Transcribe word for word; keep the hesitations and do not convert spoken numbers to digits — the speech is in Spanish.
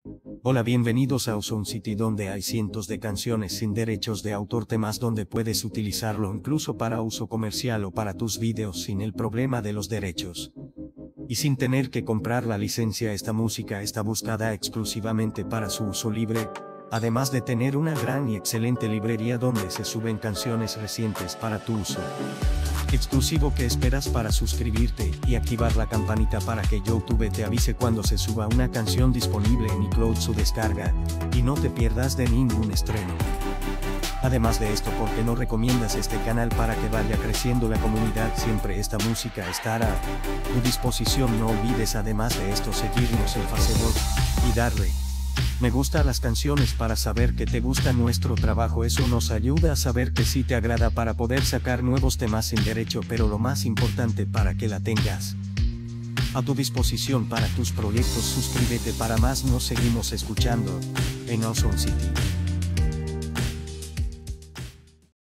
Hola, bienvenidos a Awesome City, donde hay cientos de canciones sin derechos de autor, temas donde puedes utilizarlo incluso para uso comercial o para tus vídeos sin el problema de los derechos. Y sin tener que comprar la licencia. Esta música está buscada exclusivamente para su uso libre, además de tener una gran y excelente librería donde se suben canciones recientes para tu uso exclusivo. ¿Qué esperas para suscribirte y activar la campanita para que YouTube te avise cuando se suba una canción disponible en iCloud su descarga, y no te pierdas de ningún estreno? Además de esto, ¿por qué no recomiendas este canal para que vaya creciendo la comunidad? Siempre esta música estará a tu disposición. No olvides, además de esto, seguirnos en Facebook y darle me gusta a las canciones para saber que te gusta nuestro trabajo. Eso nos ayuda a saber que sí te agrada para poder sacar nuevos temas sin derecho, pero lo más importante, para que la tengas a tu disposición para tus proyectos. Suscríbete para más. Nos seguimos escuchando en Awesome City.